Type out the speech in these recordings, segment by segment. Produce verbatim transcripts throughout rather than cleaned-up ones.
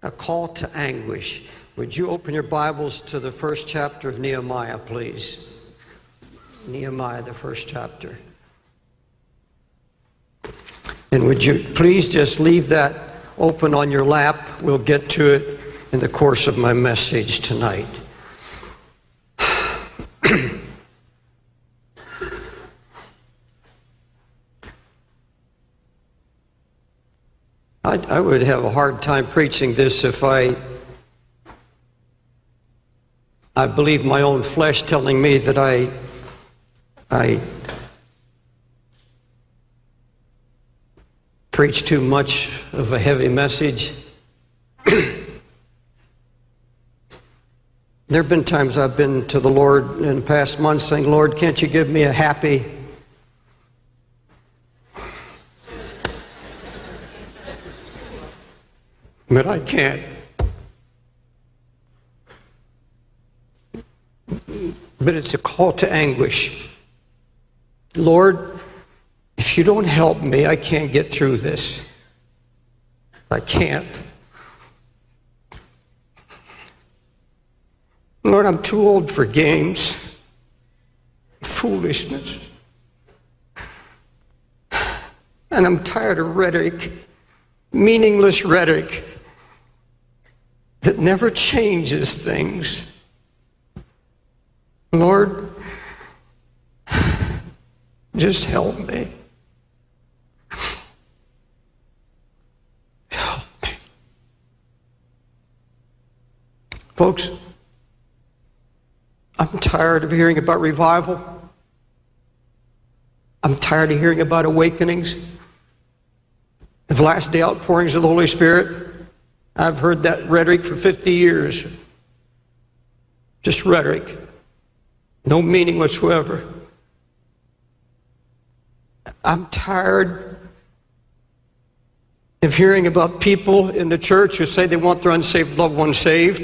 A call to anguish. Would you open your Bibles to the first chapter of Nehemiah, please? Nehemiah, the first chapter. And would you please just leave that open on your lap? We'll get to it in the course of my message tonight. I, I would have a hard time preaching this if I I believe my own flesh telling me that I I preach too much of a heavy message. There have been times I've been to the Lord in the past months saying, Lord, can't you give me a happy but I can't. But it's a call to anguish. Lord, if you don't help me, I can't get through this. I can't. Lord, I'm too old for games, foolishness. And I'm tired of rhetoric, meaningless rhetoric that never changes things. Lord, just help me. Help me. Folks, I'm tired of hearing about revival. I'm tired of hearing about awakenings, of last day outpourings of the Holy Spirit. I've heard that rhetoric for fifty years. Just rhetoric. No meaning whatsoever. I'm tired of hearing about people in the church who say they want their unsaved loved ones saved.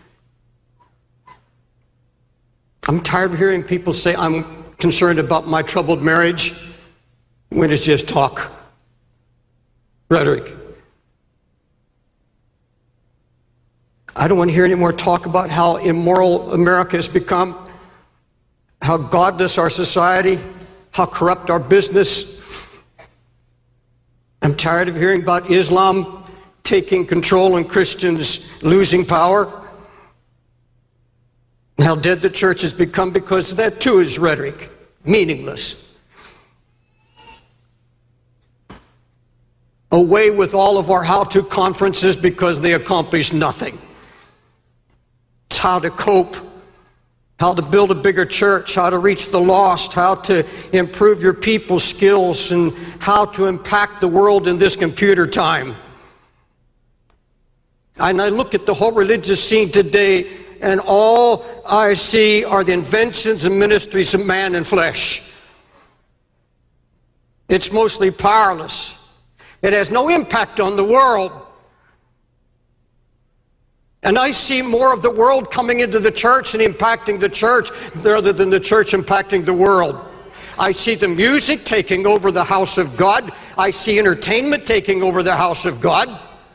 I'm tired of hearing people say, I'm concerned about my troubled marriage, when it's just talk. Rhetoric. I don't want to hear any more talk about how immoral America has become, how godless our society, how corrupt our business. I'm tired of hearing about Islam taking control and Christians losing power, and how dead the church has become, because that too is rhetoric, meaningless. Away with all of our how-to conferences because they accomplish nothing. It's how to cope, how to build a bigger church, how to reach the lost, how to improve your people's skills, and how to impact the world in this computer time. And I look at the whole religious scene today, and all I see are the inventions and ministries of man and flesh. It's mostly powerless. It has no impact on the world. And I see more of the world coming into the church and impacting the church rather than the church impacting the world. I see the music taking over the house of God. I see entertainment taking over the house of God.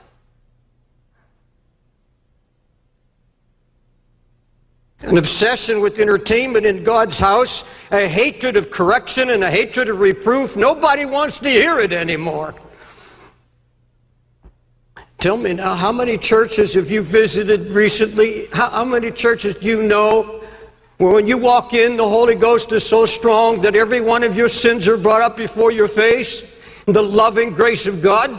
An obsession with entertainment in God's house, a hatred of correction and a hatred of reproof. Nobody wants to hear it anymore. Tell me now, how many churches have you visited recently? How, how many churches do you know where when you walk in, the Holy Ghost is so strong that every one of your sins are brought up before your face in the loving grace of God?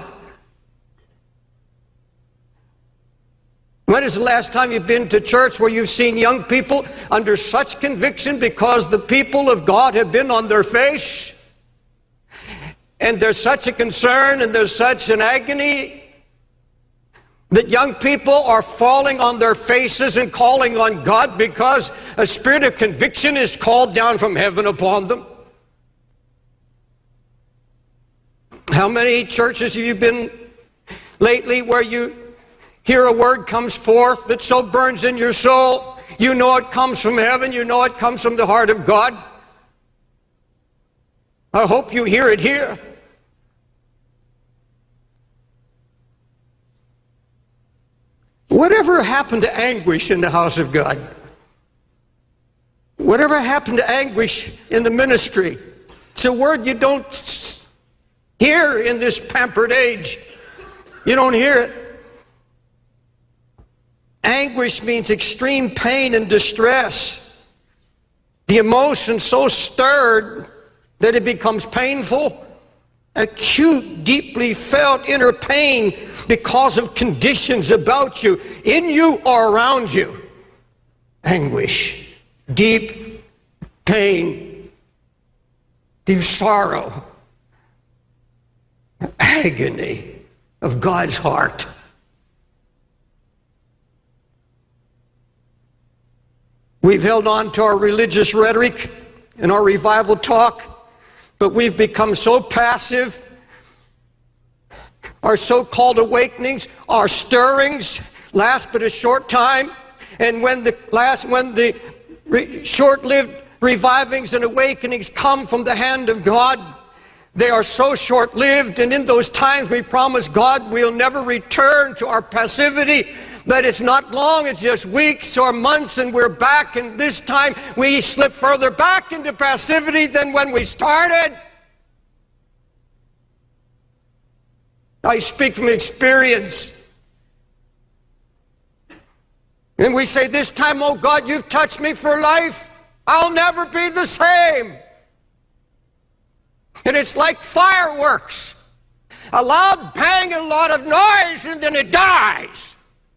When is the last time you've been to church where you've seen young people under such conviction because the people of God have been on their face? And there's such a concern and there's such an agony that young people are falling on their faces and calling on God because a spirit of conviction is called down from heaven upon them. How many churches have you been lately where you hear a word comes forth that so burns in your soul, you know it comes from heaven, you know it comes from the heart of God? I hope you hear it here. Whatever happened to anguish in the house of God? Whatever happened to anguish in the ministry? It's a word you don't hear in this pampered age. You don't hear it. Anguish means extreme pain and distress. The emotion so stirred that it becomes painful. Acute, deeply felt inner pain because of conditions about you, in you or around you. Anguish, deep pain, deep sorrow, agony of God's heart. We've held on to our religious rhetoric and our revival talk, but we've become so passive. Our so-called awakenings, our stirrings last but a short time, and when the last, when the re short-lived revivings and awakenings come from the hand of God, they are so short-lived, and in those times we promise God we'll never return to our passivity. But it's not long, it's just weeks or months, and we're back, and this time we slip further back into passivity than when we started. I speak from experience. And we say, this time, oh God, you've touched me for life. I'll never be the same. And it's like fireworks. A loud bang, a lot of noise, and then it dies.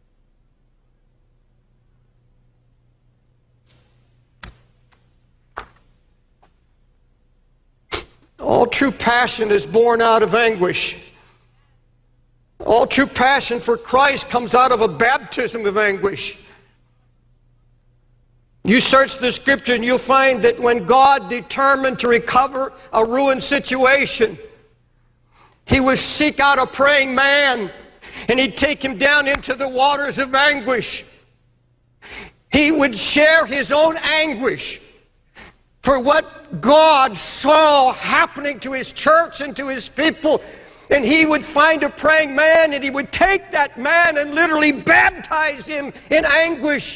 All true passion is born out of anguish. All true passion for Christ comes out of a baptism of anguish. You search the scripture and you'll find that when God determined to recover a ruined situation, he would seek out a praying man and he'd take him down into the waters of anguish. He would share his own anguish for what God saw happening to his church and to his people. And he would find a praying man, and he would take that man and literally baptize him in anguish.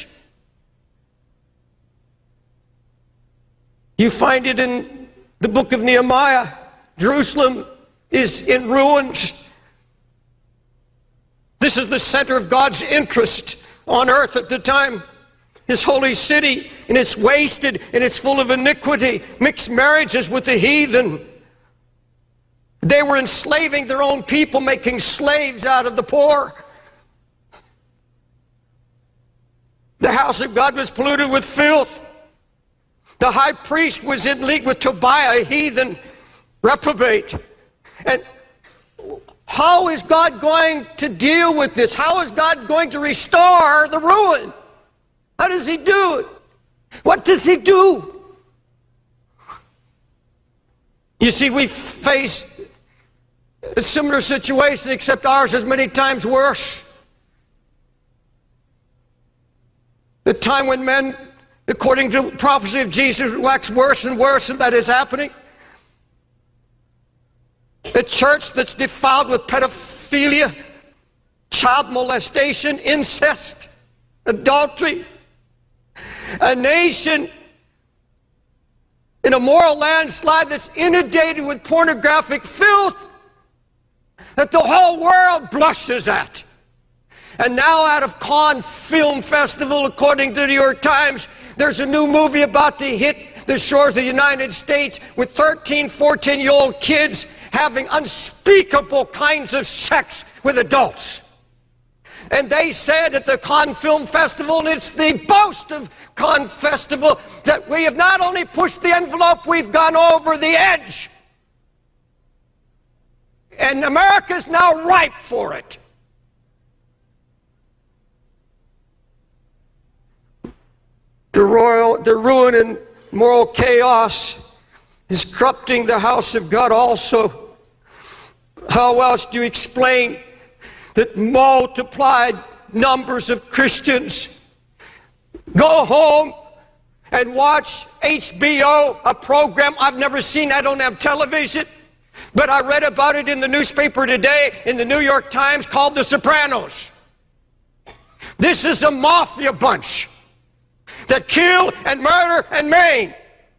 You find it in the book of Nehemiah. Jerusalem is in ruins. This is the center of God's interest on earth at the time. His holy city, and it's wasted, and it's full of iniquity, mixed marriages with the heathen. They were enslaving their own people, making slaves out of the poor. The house of God was polluted with filth. The high priest was in league with Tobiah, a heathen reprobate. And how is God going to deal with this? How is God going to restore the ruin? How does he do it? What does he do? You see, we face a similar situation, except ours is many times worse. The time when men, according to prophecy of Jesus, wax worse and worse, and that is happening. A church that's defiled with pedophilia, child molestation, incest, adultery. A nation in a moral landslide that's inundated with pornographic filth that the whole world blushes at. And now out of Cannes Film Festival, according to the New York Times, there's a new movie about to hit the shores of the United States with thirteen, fourteen-year-old kids having unspeakable kinds of sex with adults. And they said at the Cannes Film Festival, and it's the boast of Cannes Festival, that we have not only pushed the envelope, we've gone over the edge. And America's now ripe for it. The, royal, the ruin and moral chaos is corrupting the house of God also. How else do you explain that multiplied numbers of Christians go home and watch H B O, a program I've never seen? I don't have television, but I read about it in the newspaper today, in the New York Times, called The Sopranos. This is a mafia bunch that kill and murder and maim.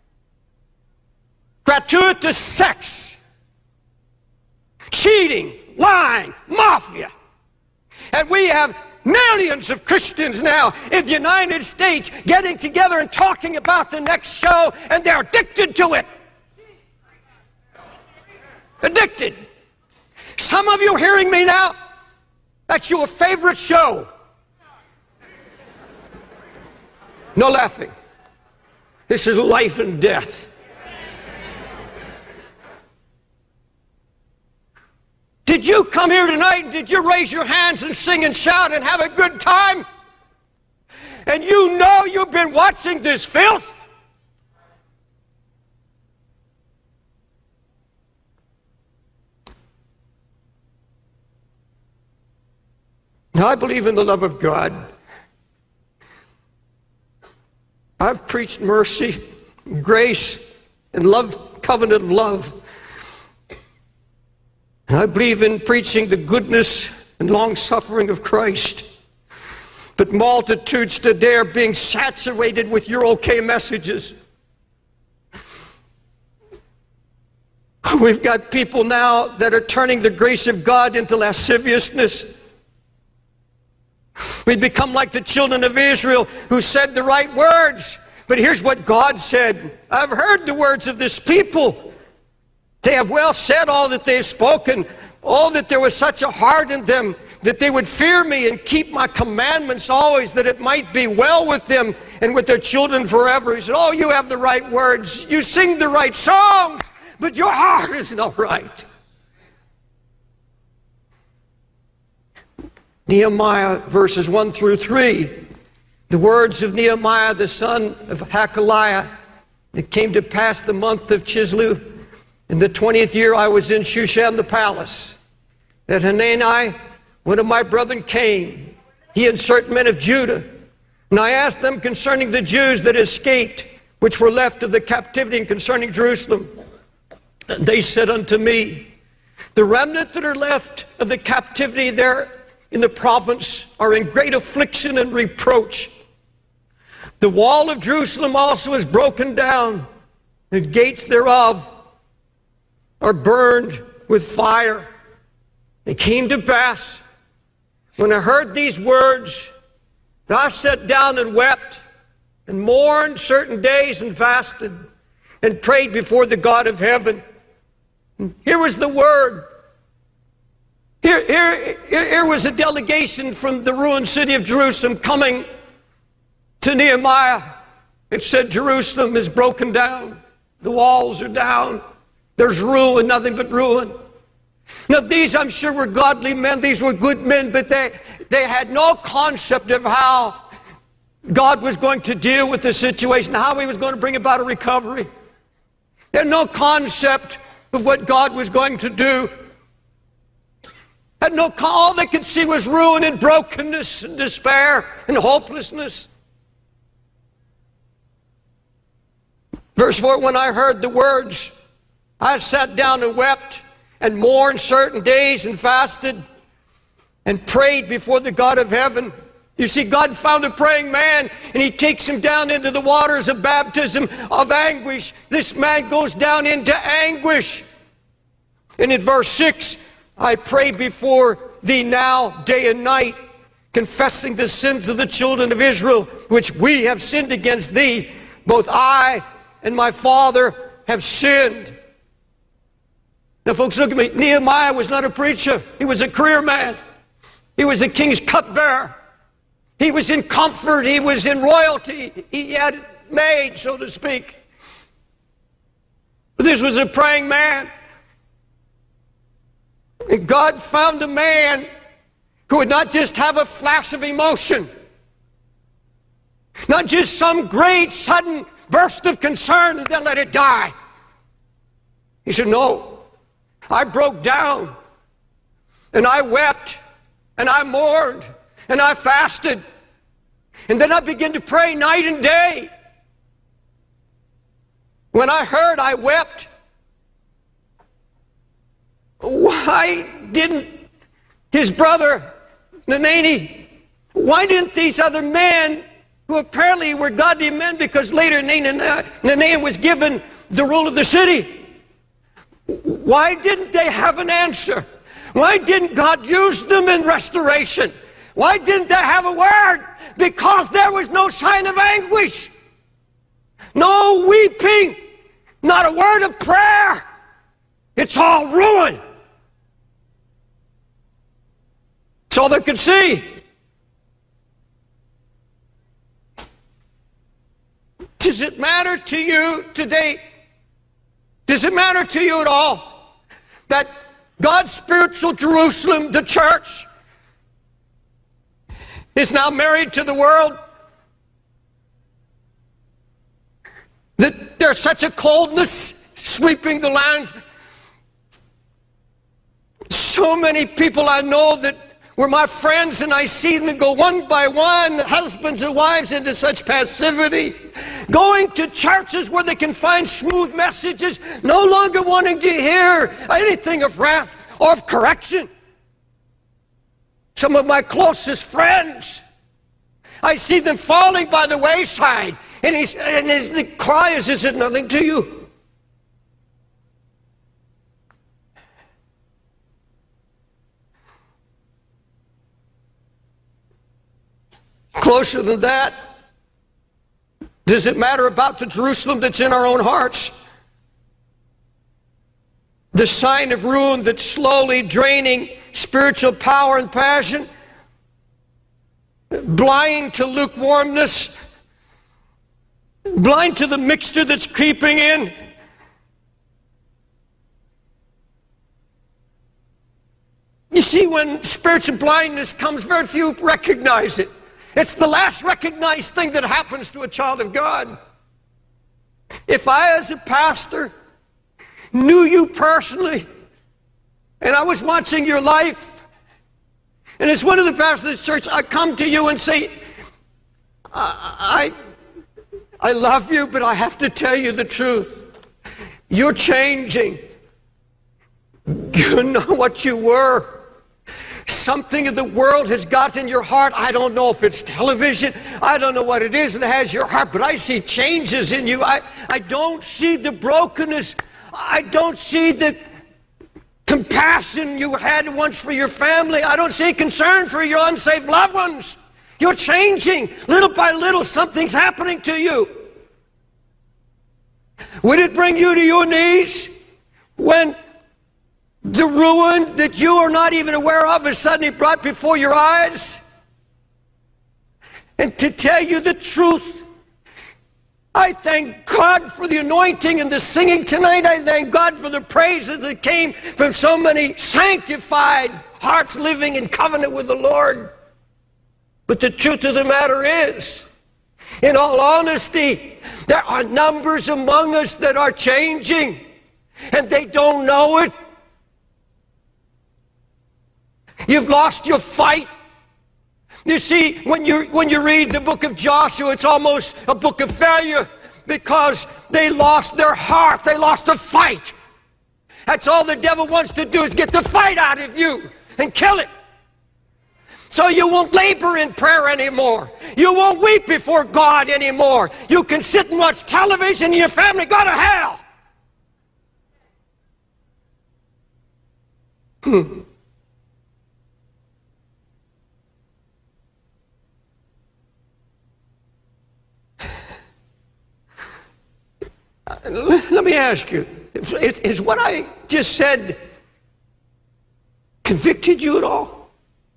Gratuitous sex, cheating, lying, mafia. And we have millions of Christians now in the United States getting together and talking about the next show, and they're addicted to it. Addicted. Some of you hearing me now, that's your favorite show. No laughing. This is life and death. Did you come here tonight and did you raise your hands and sing and shout and have a good time? And you know you've been watching this filth? Now, I believe in the love of God. I've preached mercy, grace, and love, covenant of love. And I believe in preaching the goodness and long-suffering of Christ. But multitudes today are being saturated with your okay messages. We've got people now that are turning the grace of God into lasciviousness. We become like the children of Israel who said the right words. But here's what God said. I've heard the words of this people. They have well said all that they've spoken. Oh, that there was such a heart in them that they would fear me and keep my commandments always, that it might be well with them and with their children forever. He said, oh, you have the right words. You sing the right songs, but your heart is not right. Nehemiah verses one through three. The words of Nehemiah, the son of Hakaliah. It came to pass the month of Chislev, in the twentieth year I was in Shushan the palace, that Hanani, one of my brethren, came, he and certain men of Judah. And I asked them concerning the Jews that escaped, which were left of the captivity, and concerning Jerusalem. And they said unto me, the remnant that are left of the captivity there in the province are in great affliction and reproach. The wall of Jerusalem also is broken down, the gates thereof are burned with fire. It came to pass, when I heard these words, that I sat down and wept, and mourned certain days, and fasted, and prayed before the God of heaven. And here was the word. Here, here, here was a delegation from the ruined city of Jerusalem coming to Nehemiah. It said, Jerusalem is broken down. The walls are down. There's ruin, nothing but ruin. Now these, I'm sure, were godly men. These were good men, but they, they had no concept of how God was going to deal with the situation, how he was going to bring about a recovery. They had no concept of what God was going to do. Had no, all they could see was ruin and brokenness and despair and hopelessness. Verse four, when I heard the words, I sat down and wept and mourned certain days and fasted and prayed before the God of heaven. You see, God found a praying man, and he takes him down into the waters of baptism of anguish. This man goes down into anguish. And in verse six, I pray before thee now day and night, confessing the sins of the children of Israel, which we have sinned against thee. Both I and my father have sinned. Now, folks, look at me. Nehemiah was not a preacher. He was a career man. He was the king's cupbearer. He was in comfort. He was in royalty. He had it made, so to speak. But this was a praying man. And God found a man who would not just have a flash of emotion, not just some great sudden burst of concern and then let it die. He said, no, I broke down and I wept and I mourned and I fasted. And then I began to pray night and day. When I heard, I wept. Why didn't his brother Hanani Why didn't these other men, who apparently were godly men, because later Naaman was given the rule of the city, why didn't they have an answer? Why didn't God use them in restoration? Why didn't they have a word? Because there was no sign of anguish, no weeping, not a word of prayer. It's all ruin. It's all they could see. Does it matter to you today? Does it matter to you at all that God's spiritual Jerusalem, the church, is now married to the world? That there's such a coldness sweeping the land. So many people I know that were my friends, and I see them go one by one, husbands and wives, into such passivity, going to churches where they can find smooth messages, no longer wanting to hear anything of wrath or of correction. Some of my closest friends, I see them falling by the wayside, and, he's, and his, the cry is, is it nothing to you? Closer than that, does it matter about the Jerusalem that's in our own hearts? The sign of ruin that's slowly draining spiritual power and passion, blind to lukewarmness, blind to the mixture that's creeping in. You see, when spiritual blindness comes, very few recognize it. It's the last recognized thing that happens to a child of God. If I, as a pastor, knew you personally, and I was watching your life, and as one of the pastors of this church, I come to you and say, I, I, I love you, but I have to tell you the truth. You're changing. You know what you were. Something of the world has got in your heart. I don't know if it's television. I don't know what it is that has your heart, but I see changes in you. I, I don't see the brokenness. I don't see the compassion you had once for your family. I don't see concern for your unsaved loved ones. You're changing. Little by little, something's happening to you. Would it bring you to your knees when the ruin that you are not even aware of is suddenly brought before your eyes? And to tell you the truth, I thank God for the anointing and the singing tonight. I thank God for the praises that came from so many sanctified hearts living in covenant with the Lord. But the truth of the matter is, in all honesty, there are numbers among us that are changing, and they don't know it. You've lost your fight. You see, when you, when you read the book of Joshua, it's almost a book of failure because they lost their heart. They lost the fight. That's all the devil wants to do, is get the fight out of you and kill it. So you won't labor in prayer anymore. You won't weep before God anymore. You can sit and watch television and your family go to hell. Hmm. Let me ask you, is what I just said convicted you at all?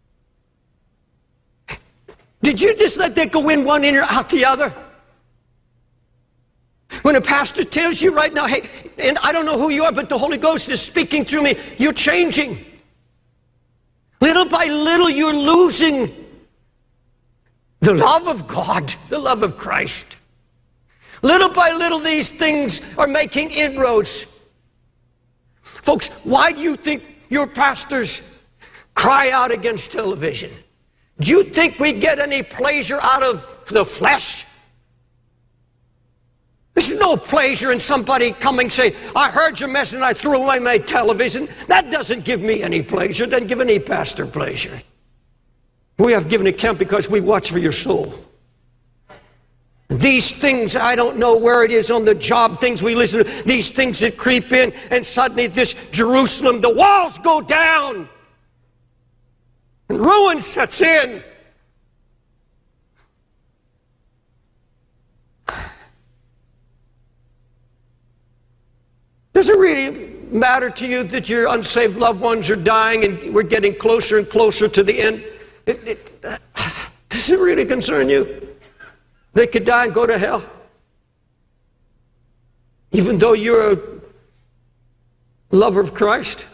Did you just let that go in one ear, out the other? When a pastor tells you right now, hey, and I don't know who you are, but the Holy Ghost is speaking through me, you're changing. Little by little, you're losing the love of God, the love of Christ. Little by little, these things are making inroads. Folks, why do you think your pastors cry out against television? Do you think we get any pleasure out of the flesh? There's no pleasure in somebody coming saying, I heard your message and I threw away my television. That doesn't give me any pleasure. It doesn't give any pastor pleasure. We have given account because we watch for your soul. These things, I don't know where it is on the job, things we listen to, these things that creep in, and suddenly this Jerusalem, the walls go down, and ruin sets in. Does it really matter to you that your unsaved loved ones are dying and we're getting closer and closer to the end? It, it, uh, does it really concern you? They could die and go to hell. Even though you're a lover of Christ.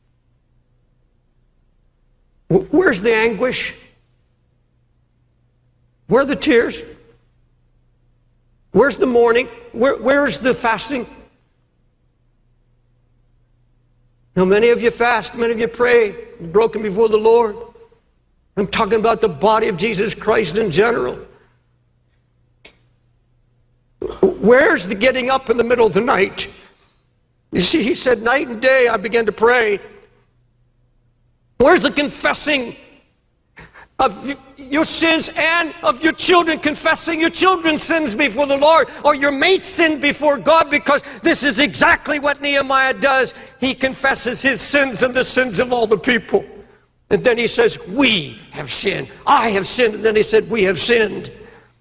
Where's the anguish? Where are the tears? Where's the mourning? Where, where's the fasting? Now, many of you fast, many of you pray, broken before the Lord. I'm talking about the body of Jesus Christ in general. Where's the getting up in the middle of the night? You see, he said, night and day I began to pray. Where's the confessing of your sins and of your children, confessing your children's sins before the Lord, or your mate's sin before God? Because this is exactly what Nehemiah does. He confesses his sins and the sins of all the people. And then he says, we have sinned. I have sinned. And then he said, we have sinned.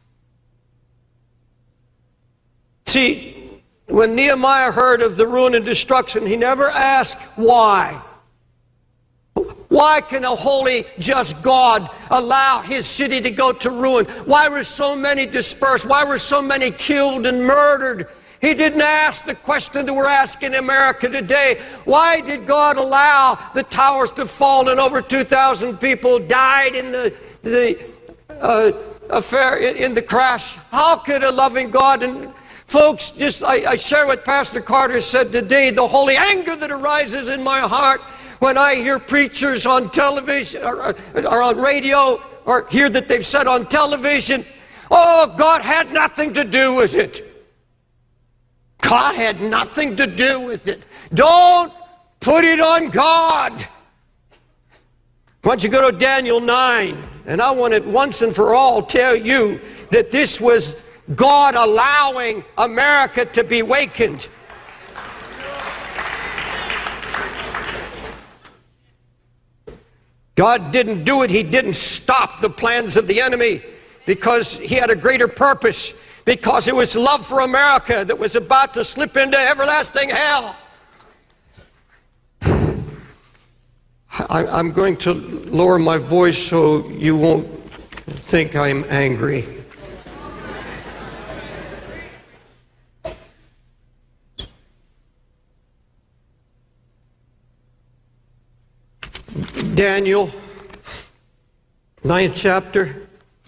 See, when Nehemiah heard of the ruin and destruction, he never asked why. Why can a holy, just God allow his city to go to ruin? Why were so many dispersed? Why were so many killed and murdered? He didn't ask the question that we're asking in America today. Why did God allow the towers to fall and over two thousand people died in the, the uh, affair, in, in the crash? How could a loving God... and folks, just I, I share what Pastor Carter said today, the holy anger that arises in my heart when I hear preachers on television or, or on radio, or hear that they've said on television, oh, God had nothing to do with it. God had nothing to do with it. Don't put it on God. Why don't you go to Daniel nine? And I want to once and for all tell you that this was God allowing America to be wakened. God didn't do it. He didn't stop the plans of the enemy because he had a greater purpose, because it was love for America that was about to slip into everlasting hell. I, I'm going to lower my voice so you won't think I'm angry. Daniel, ninth chapter,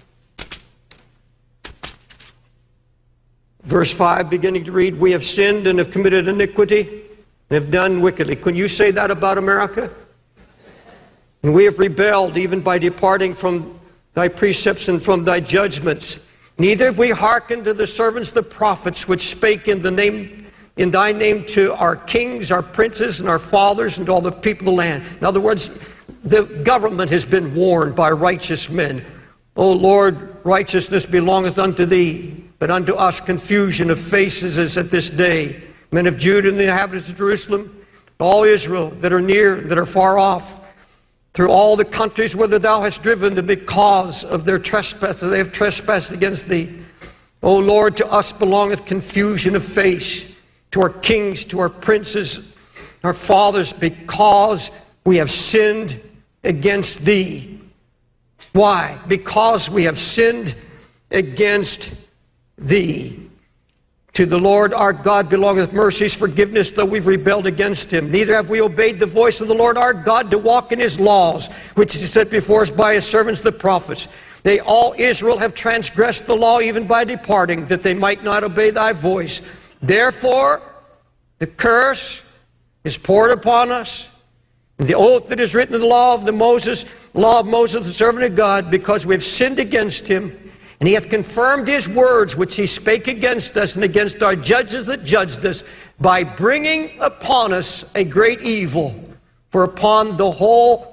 verse five, beginning to read, we have sinned and have committed iniquity and have done wickedly. Can you say that about America? And we have rebelled even by departing from thy precepts and from thy judgments. Neither have we hearkened to the servants, the prophets, which spake in the name in thy name to our kings, our princes, and our fathers, and to all the people of the land. In other words, the government has been warned by righteous men. O Lord, righteousness belongeth unto thee, but unto us confusion of faces is at this day. Men of Judah and the inhabitants of Jerusalem, all Israel that are near, that are far off, through all the countries whither thou hast driven them because of their trespass, they have trespassed against thee. O Lord, to us belongeth confusion of face, to our kings, to our princes, our fathers, because we have sinned against thee. Why? Because we have sinned against thee. To the Lord our God belongeth mercies, forgiveness, though we've rebelled against him. Neither have we obeyed the voice of the Lord our God to walk in his laws, which he set before us by his servants the prophets. They all Israel have transgressed the law even by departing, that they might not obey thy voice. Therefore, the curse is poured upon us. The oath that is written in the law of the Moses, law of Moses, the servant of God, because we have sinned against him, and he hath confirmed his words which he spake against us and against our judges that judged us, by bringing upon us a great evil. For upon the whole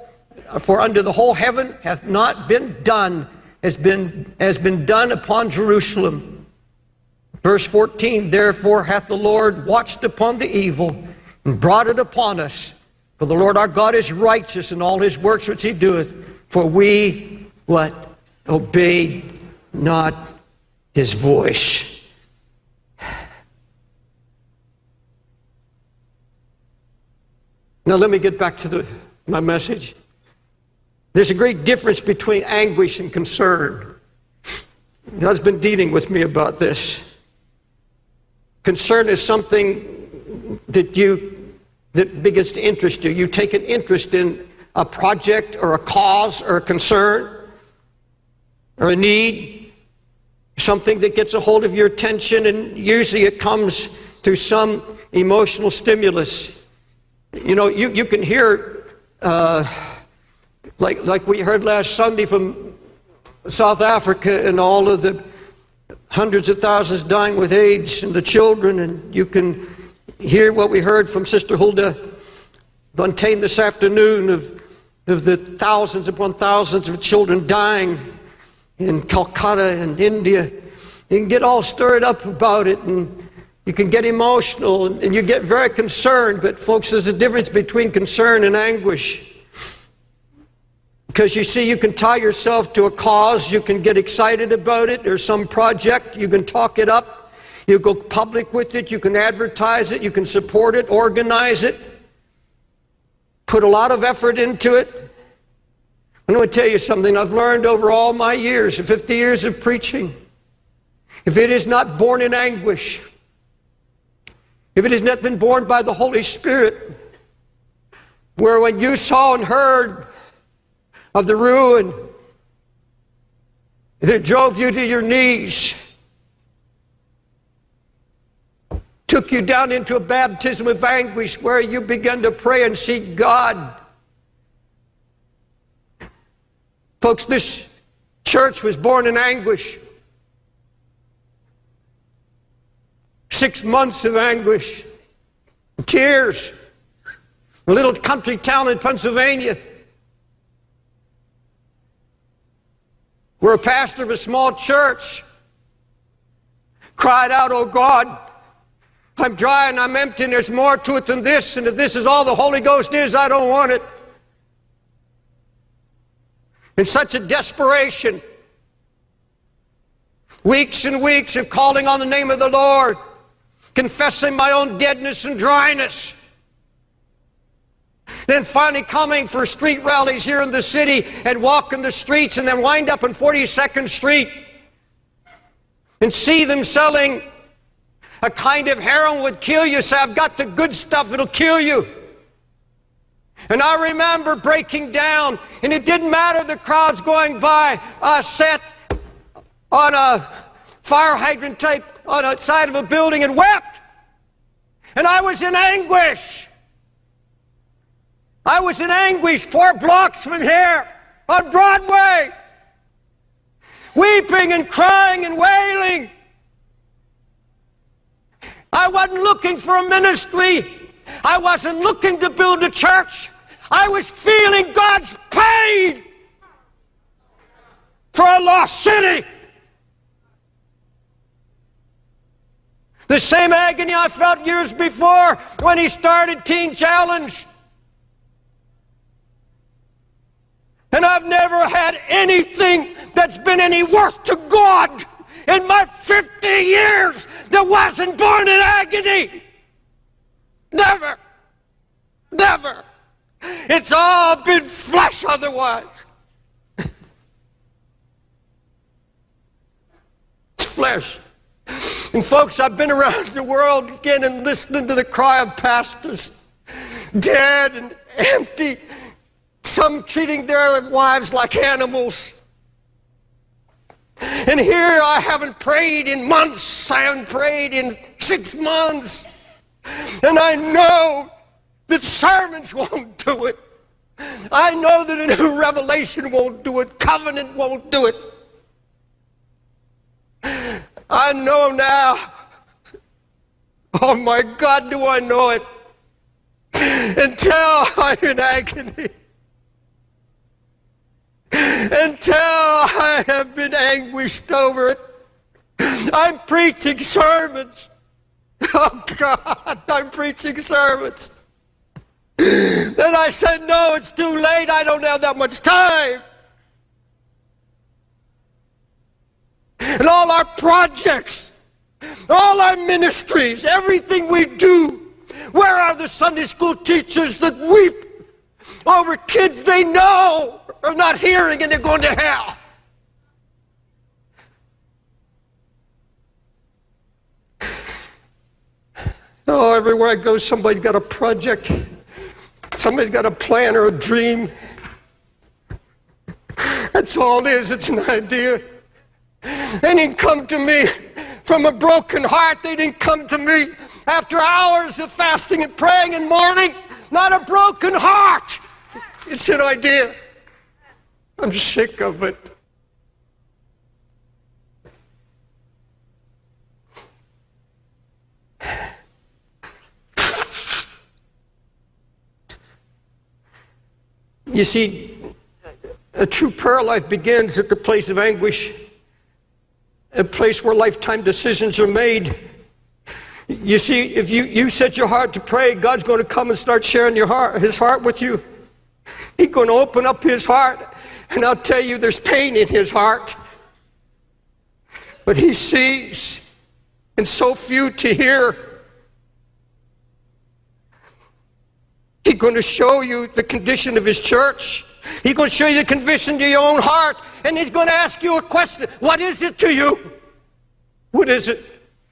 for under the whole heaven hath not been done, has been, has been done upon Jerusalem. Verse fourteen, therefore hath the Lord watched upon the evil and brought it upon us. For the Lord our God is righteous in all his works which he doeth. For we, what? Obeyed not his voice. Now let me get back to the, my message. There's a great difference between anguish and concern. God's been dealing with me about this. Concern is something that you that begins to interest you. You take an interest in a project or a cause or a concern or a need, something that gets a hold of your attention, and usually it comes through some emotional stimulus. You know, you, you can hear, uh, like, like we heard last Sunday from South Africa and all of the hundreds of thousands dying with AIDS and the children, and you can hear what we heard from Sister Hulda Buntain this afternoon of, of the thousands upon thousands of children dying in Calcutta and India. You can get all stirred up about it, and you can get emotional, and you get very concerned. But folks, there's a difference between concern and anguish. Because you see, you can tie yourself to a cause, you can get excited about it, or some project, you can talk it up, you go public with it, you can advertise it, you can support it, organize it, put a lot of effort into it. I'm going to tell you something I've learned over all my years, fifty years of preaching. If it is not born in anguish, if it has not been born by the Holy Spirit, where when you saw and heard of the ruin that drove you to your knees, took you down into a baptism of anguish where you began to pray and seek God. Folks, this church was born in anguish. Six months of anguish, tears. A little country town in Pennsylvania, where a pastor of a small church cried out, "Oh God, I'm dry and I'm empty, and there's more to it than this, and if this is all the Holy Ghost is, I don't want it." In such a desperation, weeks and weeks of calling on the name of the Lord, confessing my own deadness and dryness, then finally coming for street rallies here in the city and walking the streets, and then wind up on forty-second Street and see them selling a kind of heroin would kill you. Say, "I've got the good stuff, it'll kill you." And I remember breaking down, and it didn't matter the crowds going by. I sat on a fire hydrant type on the side of a building and wept. And I was in anguish. I was in anguish four blocks from here on Broadway, weeping and crying and wailing. I wasn't looking for a ministry. I wasn't looking to build a church. I was feeling God's pain for a lost city. The same agony I felt years before when he started Teen Challenge. And I've never had anything that's been any worth to God in my fifty years that wasn't born in agony. Never. Never. It's all been flesh otherwise. It's flesh. And folks, I've been around the world again and listening to the cry of pastors, dead and empty, some treating their wives like animals. And here I haven't prayed in months, I haven't prayed in six months. And I know that sermons won't do it. I know that a new revelation won't do it. Covenant won't do it. I know now. Oh my God, do I know it. Until I'm in agony. until I have been anguished over it. I'm preaching sermons. Oh God, I'm preaching sermons. Then I said, no, it's too late. I don't have that much time. And all our projects, all our ministries, everything we do, where are the Sunday school teachers that weep over kids they know are not hearing and they're going to hell? Oh, everywhere I go, somebody's got a project. Somebody's got a plan or a dream. That's all it is. It's an idea. They didn't come to me from a broken heart. They didn't come to me after hours of fasting and praying and mourning. Not a broken heart. It's an idea. I'm sick of it. You see, a true prayer life begins at the place of anguish, a place where lifetime decisions are made. You see, if you, you set your heart to pray, God's going to come and start sharing your heart, His heart with you. He's going to open up His heart, and I'll tell you, there's pain in His heart. But He sees, and so few to hear. He's going to show you the condition of His church. He's going to show you the condition of your own heart. And He's going to ask you a question. What is it to you? What is it?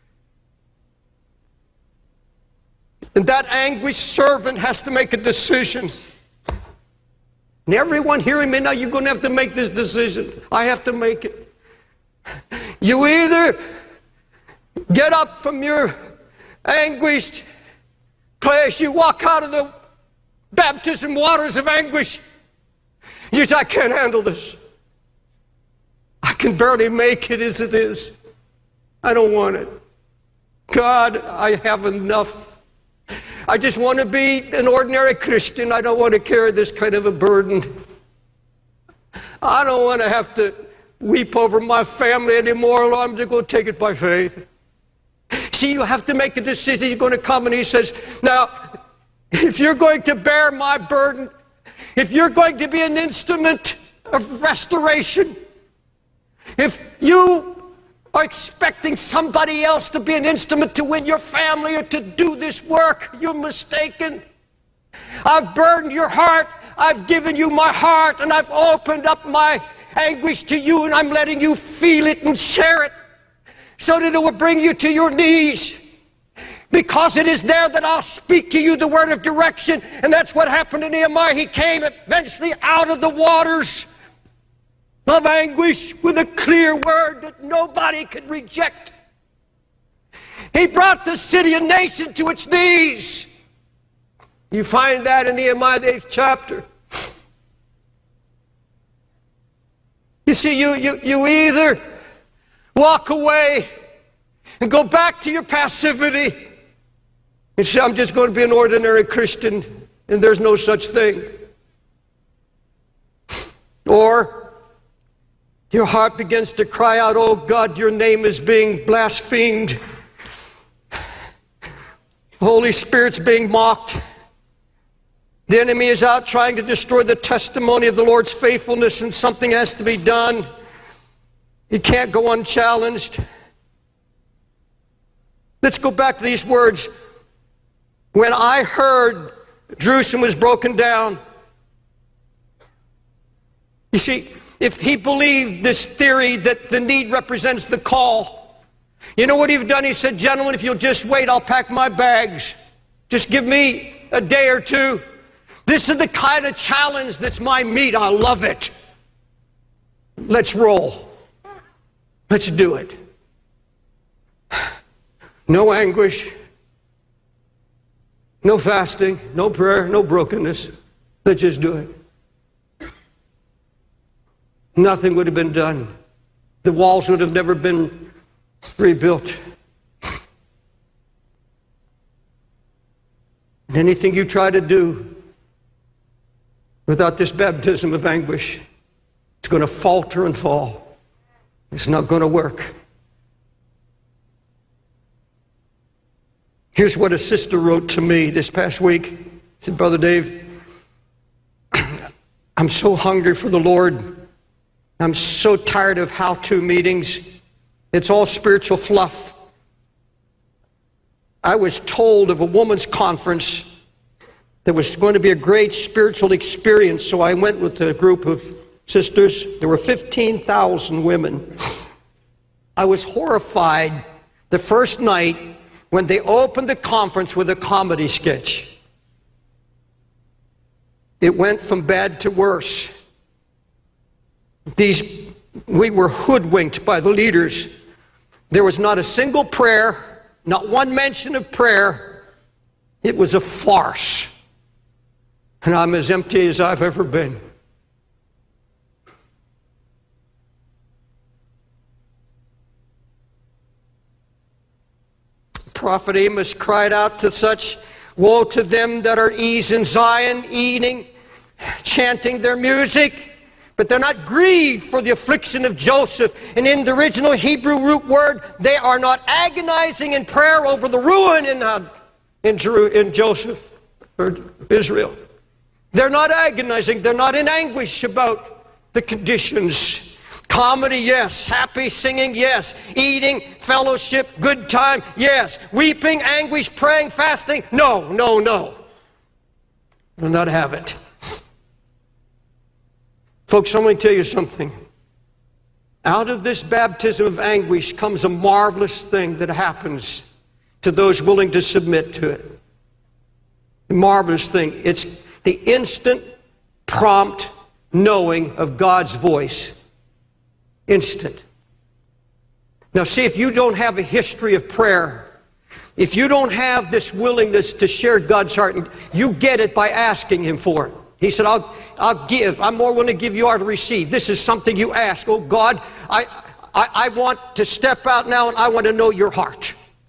And that anguished servant has to make a decision. And everyone hearing me now, you're going to have to make this decision. I have to make it. You either get up from your anguished place, you walk out of the baptism waters of anguish. You say, I can't handle this. I can barely make it as it is. I don't want it. God, I have enough. I just want to be an ordinary Christian. I don't want to carry this kind of a burden. I don't want to have to weep over my family anymore. Lord, I'm just going to take it by faith. See, you have to make a decision. You're going to come, and He says, now, if you're going to bear my burden, if you're going to be an instrument of restoration, if you are expecting somebody else to be an instrument to win your family or to do this work, you're mistaken. I've burdened your heart. I've given you my heart, and I've opened up my anguish to you, and I'm letting you feel it and share it so that it will bring you to your knees. Because it is there that I'll speak to you the word of direction. And that's what happened to Nehemiah. He came eventually out of the waters of anguish with a clear word that nobody could reject. He brought the city and nation to its knees. You find that in Nehemiah, the eighth chapter. You see, you, you, you either walk away and go back to your passivity and say, I'm just going to be an ordinary Christian, and there's no such thing. Or your heart begins to cry out, oh God, your name is being blasphemed. The Holy Spirit's being mocked. The enemy is out trying to destroy the testimony of the Lord's faithfulness, and something has to be done. You can't go unchallenged. Let's go back to these words. When I heard Jerusalem was broken down, you see, if he believed this theory that the need represents the call, you know what he'd done? He said, gentlemen, if you'll just wait, I'll pack my bags. Just give me a day or two. This is the kind of challenge that's my meat. I love it. Let's roll. Let's do it. No anguish, no fasting, no prayer, no brokenness. Let's just do it. Nothing would have been done. The walls would have never been rebuilt. And anything you try to do without this baptism of anguish It's going to falter and fall. It's not going to work. Here's what a sister wrote to me this past week. She said, Brother Dave, I'm so hungry for the Lord. I'm so tired of how-to meetings. It's all spiritual fluff. I was told of a woman's conference that was going to be a great spiritual experience, so I went with a group of sisters. There were fifteen thousand women. I was horrified the first night when they opened the conference with a comedy sketch. It went from bad to worse. These, we were hoodwinked by the leaders. There was not a single prayer, not one mention of prayer. It was a farce. And I'm as empty as I've ever been. Prophet Amos cried out to such, woe to them that are ease in Zion, eating, chanting their music, but they're not grieved for the affliction of Joseph. And in the original Hebrew root word, they are not agonizing in prayer over the ruin in, uh, in, Jeru in Joseph, or Israel. They're not agonizing. They're not in anguish about the conditions. Comedy, yes. Happy singing, yes. Eating, fellowship, good time, yes. Weeping, anguish, praying, fasting, no, no, no. Will not have it. Folks, let me tell you something. Out of this baptism of anguish comes a marvelous thing that happens to those willing to submit to it. A marvelous thing. It's the instant, prompt knowing of God's voice. Instant. Now see, if you don't have a history of prayer, if you don't have this willingness to share God's heart, you get it by asking Him for it. He said, I'll, I'll give. I'm more willing to give you are to receive. This is something you ask. Oh God, I, I, I want to step out now and I want to know your heart.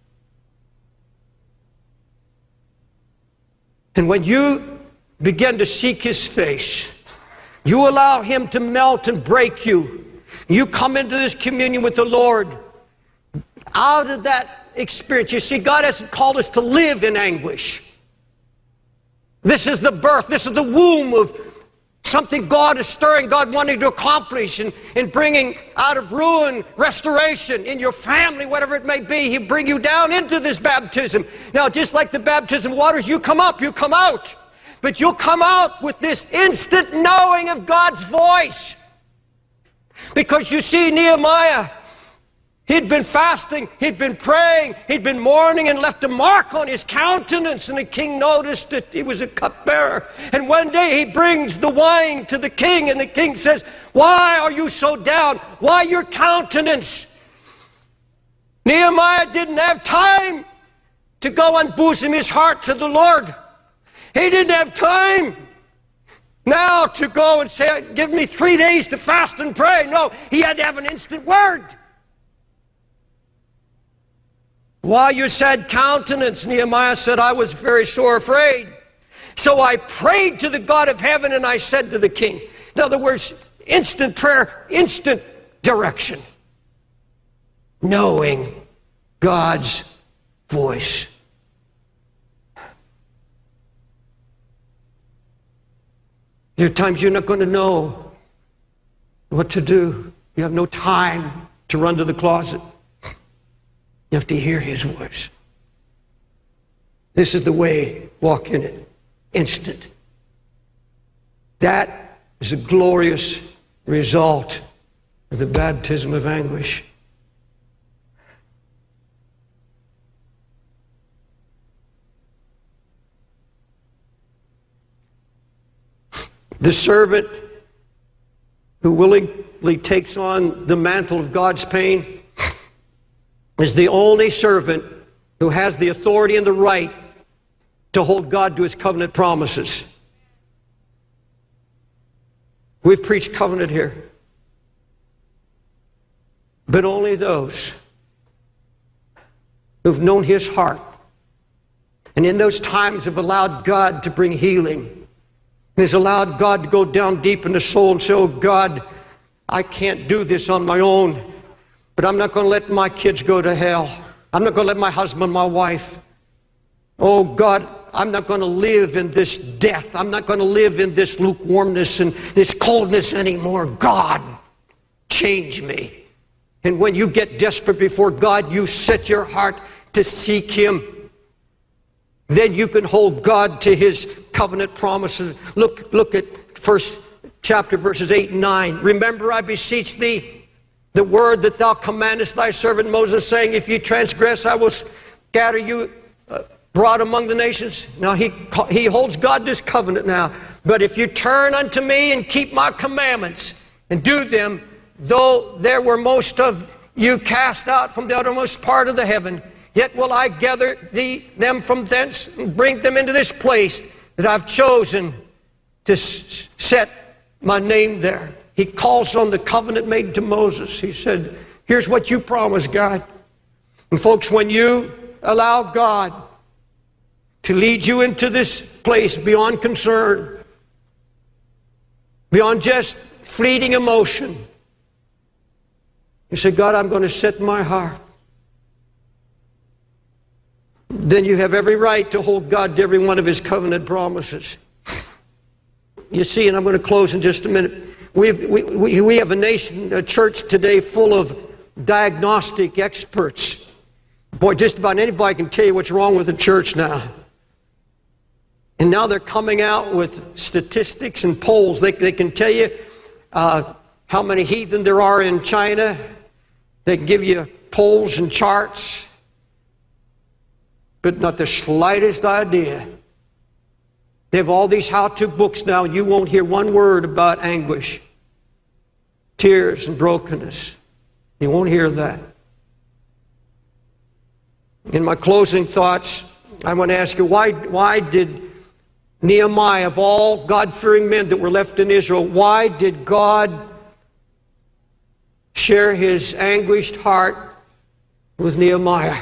And when you begin to seek His face, you allow Him to melt and break you. You come into this communion with the Lord. Out of that experience, you see, God hasn't called us to live in anguish. This is the birth, this is the womb of something God is stirring, God wanting to accomplish in, in bringing out of ruin, restoration in your family, whatever it may be. He'll bring you down into this baptism. Now, just like the baptism of waters, you come up, you come out. But you'll come out with this instant knowing of God's voice. Because you see, Nehemiah, he'd been fasting, he'd been praying, he'd been mourning and left a mark on his countenance. And the king noticed that he was a cupbearer. And one day he brings the wine to the king, and the king says, why are you so down? Why your countenance? Nehemiah didn't have time to go unbosom his heart to the Lord. He didn't have time now to go and say, give me three days to fast and pray. No, he had to have an instant word. Why your sad countenance? Nehemiah said, I was very sore afraid. So I prayed to the God of heaven, and I said to the king. In other words, instant prayer, instant direction. Knowing God's voice. There are times you're not going to know what to do. You have no time to run to the closet. You have to hear His voice. This is the way, walk in it. Instant. That is a glorious result of the baptism of anguish. The servant who willingly takes on the mantle of God's pain is the only servant who has the authority and the right to hold God to His covenant promises. We've preached covenant here. But only those who've known His heart and in those times have allowed God to bring healing, and has allowed God to go down deep in the soul and say, oh God, I can't do this on my own, but I'm not going to let my kids go to hell. I'm not going to let my husband, my wife. Oh God, I'm not going to live in this death. I'm not going to live in this lukewarmness and this coldness anymore. God, change me. And when you get desperate before God, you set your heart to seek Him. Then you can hold God to His covenant promises. Look, look at first chapter verses eight and nine. Remember, I beseech thee, the word that thou commandest thy servant Moses, saying, if you transgress, I will scatter you uh, abroad among the nations. Now he, he holds God this covenant now. But if you turn unto me and keep my commandments and do them, though there were most of you cast out from the uttermost part of the heaven, yet will I gather thee, them from thence and bring them into this place that I've chosen to s set my name there. He calls on the covenant made to Moses. He said, here's what you promised, God. And folks, when you allow God to lead you into this place beyond concern, beyond just fleeting emotion, you say, God, I'm going to set my heart. Then you have every right to hold God to every one of His covenant promises. You see, and I'm going to close in just a minute. We've, we, we, we have a nation, a church today full of diagnostic experts. Boy, just about anybody can tell you what's wrong with the church now. And now they're coming out with statistics and polls. They, they can tell you uh, how many heathen there are in China. They can give you polls and charts, but not the slightest idea. They have all these how-to books now. You won't hear one word about anguish, tears, and brokenness. You won't hear that. In my closing thoughts, I want to ask you, why, why did Nehemiah, of all God-fearing men that were left in Israel, why did God share His anguished heart with Nehemiah?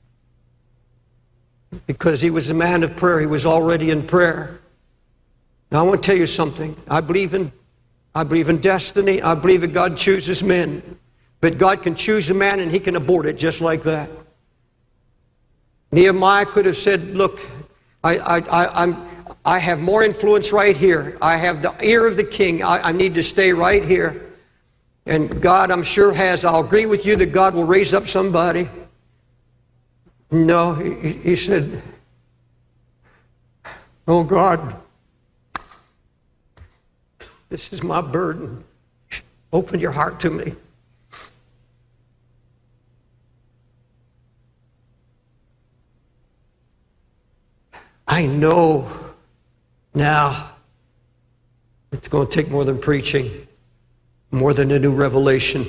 Because he was a man of prayer. He was already in prayer. Now I want to tell you something. I believe in, I believe in destiny. I believe that God chooses men. But God can choose a man and He can abort it just like that. Nehemiah could have said, look, I, I, I, I'm, I have more influence right here. I have the ear of the king. I, I need to stay right here. And God, I'm sure, has. I'll agree with you that God will raise up somebody. No, he, he said, oh God, this is my burden. Open your heart to me. I know now it's going to take more than preaching, more than a new revelation.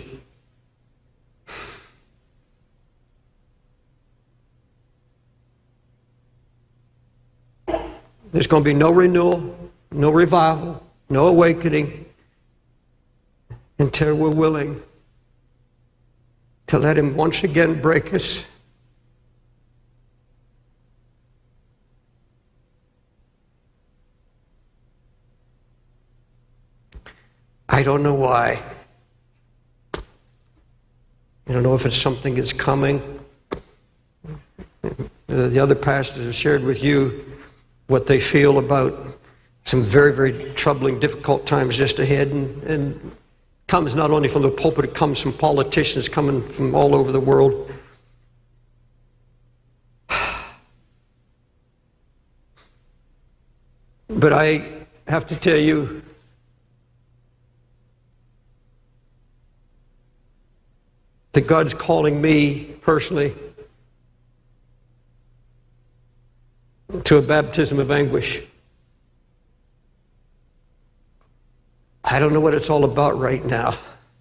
There's going to be no renewal, no revival, no awakening until we're willing to let Him once again break us. I don't know why. I don't know if it's something that's coming. The other pastors have shared with you what they feel about some very, very troubling, difficult times just ahead. And, and comes not only from the pulpit, it comes from politicians coming from all over the world. But I have to tell you, that God's calling me personally to a baptism of anguish. I don't know what it's all about right now.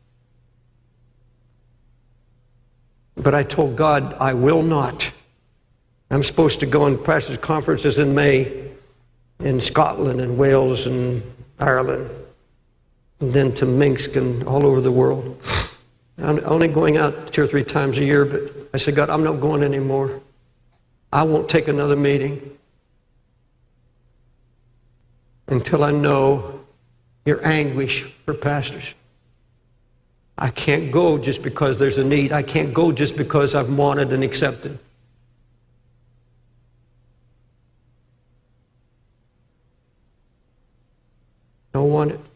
But I told God I will not. I'm supposed to go on pastors' conferences in May in Scotland and Wales and Ireland, and then to Minsk and all over the world. I'm only going out two or three times a year, but I said, God, I'm not going anymore. I won't take another meeting until I know your anguish for pastors. I can't go just because there's a need. I can't go just because I'm wanted and accepted. Don't want it.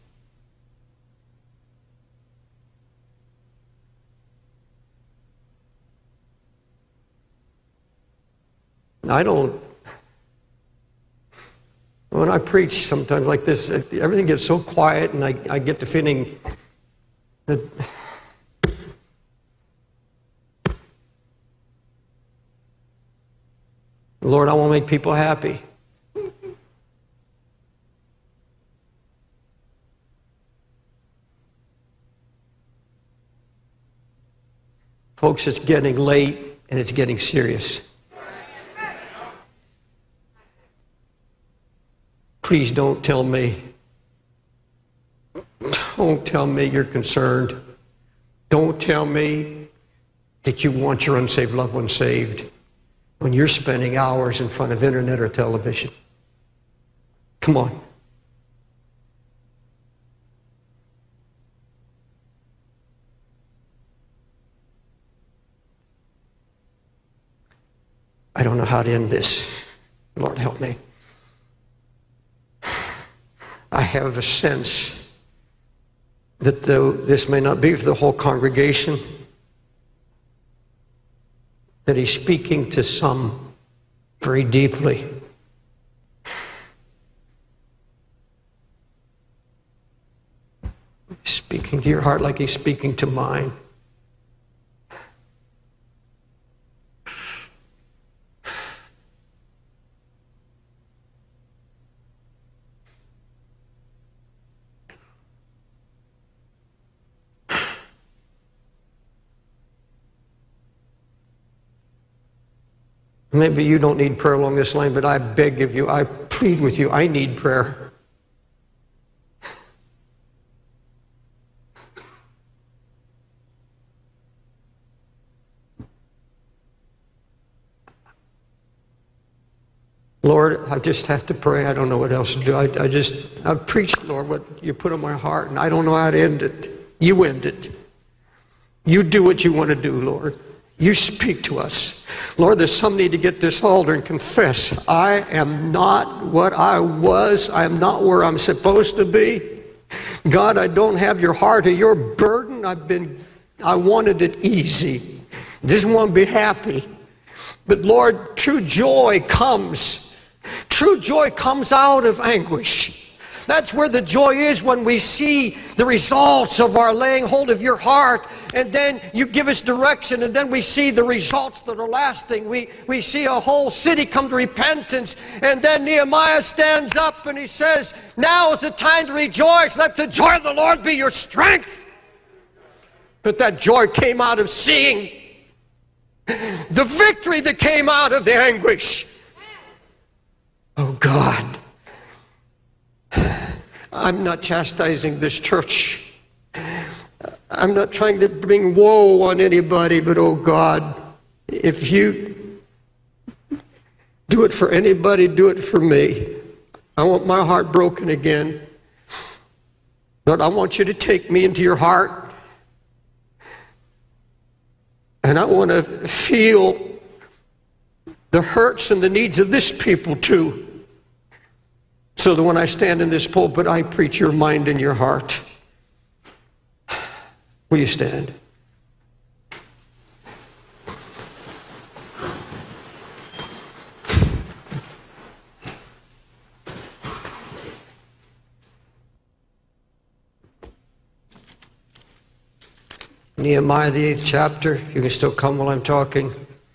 I don't, when I preach sometimes like this, everything gets so quiet and I, I get the feeling that Lord, I want to make people happy. Folks, it's getting late and it's getting serious. Please don't tell me, don't tell me you're concerned. Don't tell me that you want your unsaved loved one saved when you're spending hours in front of internet or television. Come on. I don't know how to end this. Lord, help me. I have a sense that though this may not be for the whole congregation, that he's speaking to some very deeply. Speaking to your heart like he's speaking to mine. Maybe you don't need prayer along this line, but I beg of you, I plead with you, I need prayer. Lord, I just have to pray. I don't know what else to do. I, I just, I've preached, Lord, what you put on my heart, and I don't know how to end it. You end it. You do what you want to do, Lord. You speak to us. Lord, there's some need to get this altar and confess, I am not what I was. I am not where I'm supposed to be. God, I don't have your heart or your burden. I've been, I wanted it easy. I just want to be happy. But Lord, true joy comes. True joy comes out of anguish. That's where the joy is, when we see the results of our laying hold of your heart, and then you give us direction, and then we see the results that are lasting. We, we see a whole city come to repentance, and then Nehemiah stands up and he says, now is the time to rejoice. Let the joy of the Lord be your strength. But that joy came out of seeing the victory that came out of the anguish. Oh God. I'm not chastising this church. I'm not trying to bring woe on anybody, but oh God, if you do it for anybody, do it for me. I want my heart broken again. Lord, I want you to take me into your heart. And I want to feel the hurts and the needs of this people too. So that when I stand in this pulpit, I preach your mind and your heart. Will you stand? Nehemiah, the eighth chapter. You can still come while I'm talking.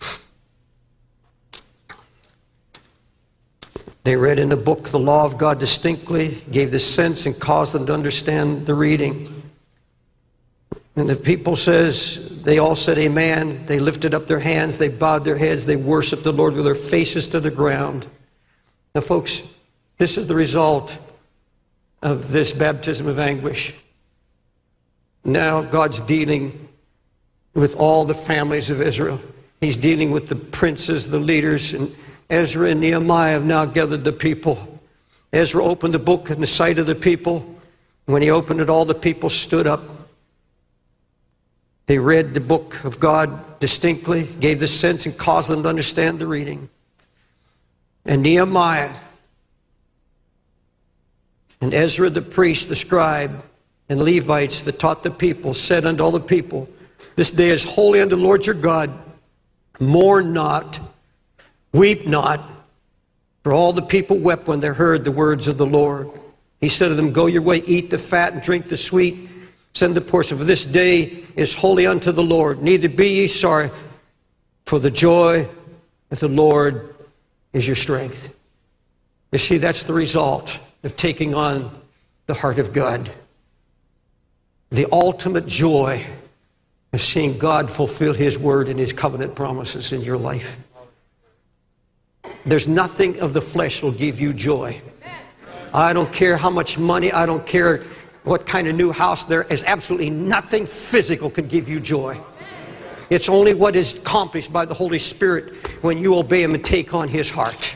They read in the book the law of God distinctly, gave the sense and caused them to understand the reading. And the people says, they all said amen. They lifted up their hands, they bowed their heads, they worshiped the Lord with their faces to the ground. Now folks, this is the result of this baptism of anguish. Now God's dealing with all the families of Israel. He's dealing with the princes, the leaders, and Ezra and Nehemiah have now gathered the people. Ezra opened the book in the sight of the people. When he opened it, all the people stood up. They read the book of God distinctly, gave the sense and caused them to understand the reading. And Nehemiah and Ezra the priest, the scribe, and Levites that taught the people said unto all the people, this day is holy unto the Lord your God. Mourn not, weep not. For all the people wept when they heard the words of the Lord. He said to them, go your way, eat the fat and drink the sweet. Send the portion, for this day is holy unto the Lord. Neither be ye sorry, for the joy of the Lord is your strength. You see, that's the result of taking on the heart of God. The ultimate joy of seeing God fulfill His word and His covenant promises in your life. There's nothing of the flesh will give you joy. I don't care how much money, I don't care what kind of new house. There is absolutely nothing physical can give you joy. It's only what is accomplished by the Holy Spirit when you obey Him and take on His heart.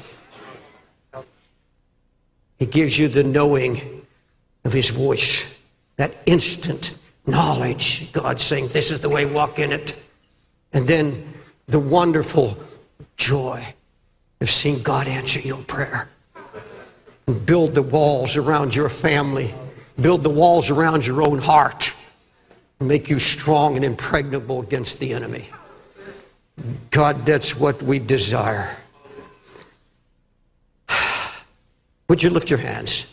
He gives you the knowing of His voice, that instant knowledge. God saying, this is the way, walk in it. And then the wonderful joy of seeing God answer your prayer. And build the walls around your family. Build the walls around your own heart. And make you strong and impregnable against the enemy. God, that's what we desire. Would you lift your hands?